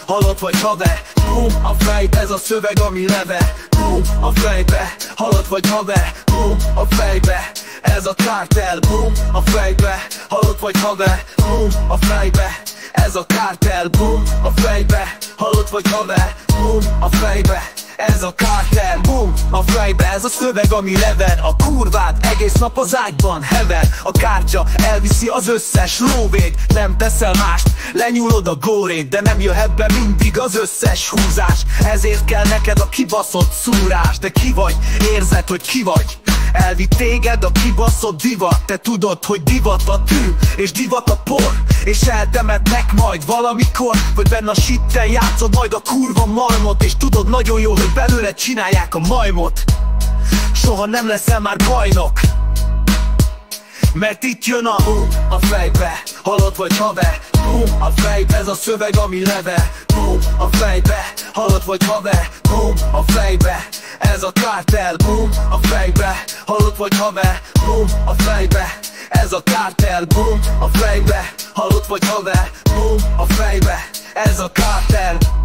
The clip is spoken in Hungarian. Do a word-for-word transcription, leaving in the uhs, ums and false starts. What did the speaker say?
halott vagy haver. Bum, a fejbe, ez a szöveg ami leve. Bum, a fejbe, halott vagy haver. Bum, a fejbe, ez a kártel. Bum, a fejbe, halott vagy haver. Bum, a fejbe, ez a kártel. Bum, a fejbe, halott vagy haver. Bum, a fejbe, ez a kártel. Bum, a fejbe, ez a szöveg ami lever. A kurvád egész nap az ágyban hever. A kártya elviszi az összes lóvét. Nem teszel mást, lenyúlod a górét. De nem jöhet be mindig az összes húzás. Ezért kell neked a kibaszott szúrás. De ki vagy? Érzed, hogy ki vagy? Elvitt téged a kibaszott divat. Te tudod, hogy divat a tű, és divat a por, és eltemetnek majd valamikor. Vagy benne a shitten játszod majd a kurva majmot, és tudod nagyon jó, hogy belőle csinálják a majmot. Soha nem leszel már bajnok, mert itt jön a bum, a fejbe, halott vagy haver. Bum, a fejbe, ez a szöveg ami leve. Bum, a fejbe, halott vagy haver. Bum, a fejbe, ez a kártel. Bum, a fejbe, halott vagy haver. Bum, a fejbe, ez a kártel. Bum, a fejbe, halott vagy haver. Bum, a fejbe, ez a kártel.